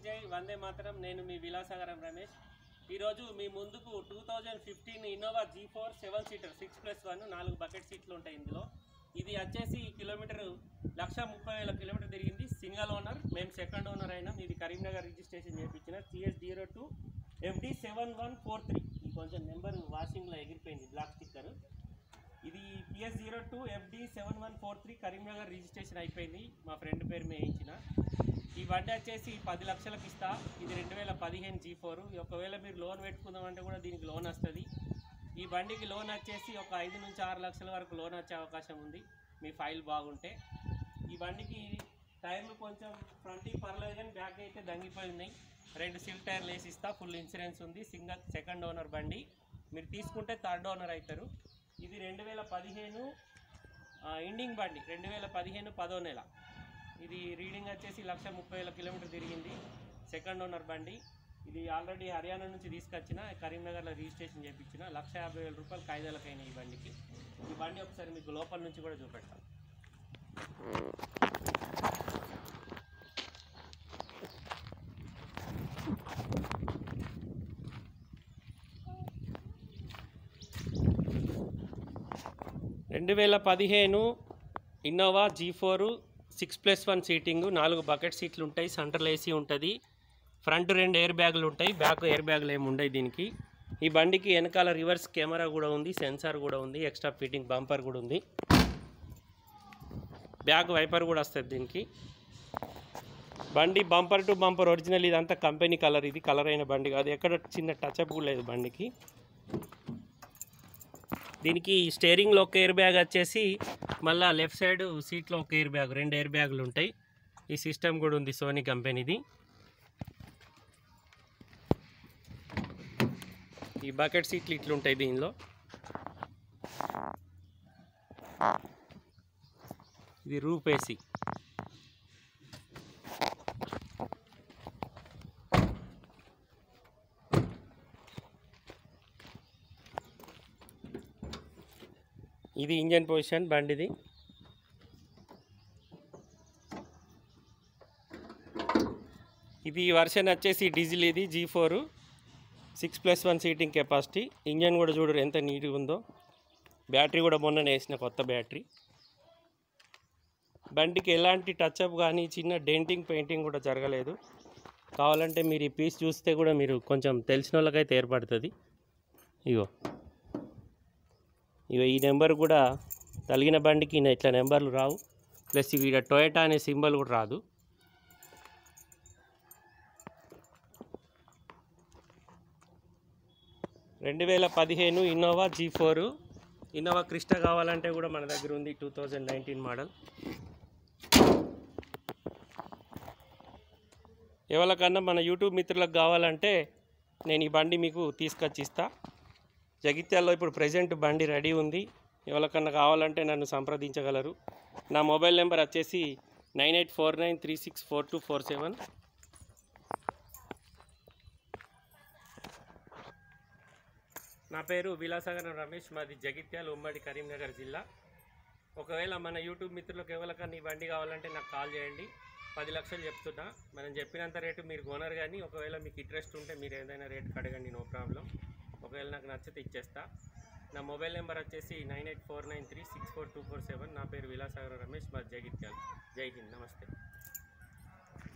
జై వందే మాతరం. నేను మీ విలాసాగరం రమేష్. ఈరోజు మీ ముందుకు 2015 ఇన్నోవా G4 7 సీటర్ 6+1 4 బకెట్ సీట్లు ఉంటాయి ఇందులో. ఇది వచ్చేసి కిలోమీటర్ 1,30,000 కిలోమీటర్ తిరిగింది. సింగల్ ఓనర్, మేము సెకండ్ ఓనర్ అయినాం. ఇది కరీంనగర్ రిజిస్ట్రేషన్ చేయించిన CS02 FD7143. ఇది కొంచెం నెంబర్ వాషింగ్లో ఎగిరిపోయింది, బ్లాక్ స్టిక్కర్. ఇది PS02 FD7143 కరీంనగర్ రిజిస్ట్రేషన్ అయిపోయింది. మా ఫ్రెండ్ పేరు మీద వేయించిన. ఈ బండి వచ్చేసి 10 లక్షలకు ఇస్తా. ఇది 2015 G4. ఒకవేళ మీరు లోన్ పెట్టుకుందామంటే కూడా దీనికి లోన్ వస్తుంది. ఈ బండికి లోన్ వచ్చేసి ఒక 5 నుంచి 6 లక్షల వరకు లోన్ వచ్చే అవకాశం ఉంది మీ ఫైల్ బాగుంటే. ఈ బండికి టైర్లు కొంచెం ఫ్రంట్ పర్లేదు కానీ బ్యాక్ అయితే దంగిపోయి ఉన్నాయి. 2 సిల్ టైర్లు వేసి ఇస్తా. ఫుల్ ఇన్సూరెన్స్ ఉంది. సెకండ్ ఓనర్ బండి. మీరు తీసుకుంటే థర్డ్ ఓనర్ అవుతారు. ఇది 2015 ఎండింగ్ బండి. 2015 10వ నెల. ఇది రీడింగ్ వచ్చేసి 1,30,000 కిలోమీటర్ తిరిగింది. సెకండ్ ఓనర్ బండి. ఇది ఆల్రెడీ హర్యానా నుంచి తీసుకొచ్చిన, కరీంనగర్లో రిజిస్ట్రేషన్ చేయించిన. 1,50,000 రూపాయలు కాయిదాలకైనా ఈ బండికి. ఈ బండి ఒకసారి మీకు లోపల నుంచి కూడా చూపెడతాను. ఇన్నోవా G4 6+1 సీటింగ్, 4 బకెట్ సీట్లు ఉంటాయి. సెంట్రల్ AC ఉంటుంది. ఫ్రంట్ 2 ఎయిర్ బ్యాగులు ఉంటాయి. బ్యాక్ ఎయిర్ బ్యాగులు ఏమి ఉండవు దీనికి. ఈ బండికి వెనకాల రివర్స్ కెమెరా కూడా ఉంది, సెన్సార్ కూడా ఉంది, ఎక్స్ట్రా ఫిట్టింగ్ బంపర్ కూడా ఉంది. బ్యాక్ వైపర్ కూడా వస్తుంది దీనికి. బండి బంపర్ టు బంపర్ ఒరిజినల్. ఇదంతా కంపెనీ కలర్. ఇది కలర్ అయిన బండి కాదు. ఎక్కడ చిన్న టచ్అప్ కూడా లేదు బండికి. దీనికి స్టీరింగ్లో ఒక ఎయిర్ బ్యాగ్ వచ్చేసి, మళ్ళీ లెఫ్ట్ సైడ్ సీట్లో ఒక ఎయిర్ బ్యాగ్, 2 ఎయిర్ బ్యాగులు ఉంటాయి. ఈ సిస్టమ్ కూడా ఉంది, సోనీ కంపెనీది. ఈ బకెట్ సీట్లు ఇట్లుంటాయి దీనిలో. ఇది రూప్ AC. ఇది ఇంజన్ పొజిషన్ బండిది. ఇది వర్షన్ వచ్చేసి డీజిల్. ఇది G4 6+1 సీటింగ్ కెపాసిటీ. ఇంజన్ కూడా చూడరు ఎంత నీట్గా ఉందో. బ్యాటరీ కూడా మొన్ననే వేసిన, కొత్త బ్యాటరీ. బండికి ఎలాంటి టచ్అప్ కానీ చిన్న డెంటింగ్ పెయింటింగ్ కూడా జరగలేదు. కావాలంటే మీరు ఈ పీస్ చూస్తే కూడా మీరు కొంచెం తెలిసిన వాళ్ళకైతే ఏర్పడుతుంది. ఇగో ఈ నెంబర్ కూడా తలిగిన బండికి ఇట్లా నెంబర్లు రావు. ప్లస్ ఇక్కడ టొయోటా అనే సింబల్ కూడా రాదు. Innova G4. ఇన్నోవా క్రిస్టా కావాలంటే కూడా మన దగ్గర ఉంది, 2019 మోడల్. ఎవరికన్నా మన యూట్యూబ్ మిత్రులకు కావాలంటే నేను ఈ బండి మీకు తీసుకొచ్చి ఇస్తా. జగిత్యాల్లో ఇప్పుడు ప్రెజెంట్ బండి రెడీ ఉంది. ఎవరికన్నా కావాలంటే నన్ను సంప్రదించగలరు. నా మొబైల్ నెంబర్ వచ్చేసి 9849364247. నా పేరు విలాసాగరం రమేష్. మాది జగిత్యాల, ఉమ్మడి కరీంనగర్ జిల్లా. ఒకవేళ మన యూట్యూబ్ మిత్రులకు ఎవరికన్నా ఈ బండి కావాలంటే నాకు కాల్ చేయండి. 10 లక్షలు చెప్తున్నా. మనం చెప్పినంత రేటు మీరు కొనరు, కానీ ఒకవేళ మీకు ఇంట్రెస్ట్ ఉంటే మీరు ఏదైనా రేటుకి అడగండి, నో ప్రాబ్లం. ఒకవేళ నాకు నచ్చితే ఇచ్చేస్తా. నా మొబైల్ నెంబర్ వచ్చేసి 9849364247. నా పేరు విలాసాగరం రమేష్, మాది జగిత్యాల. జై హింద్, నమస్తే.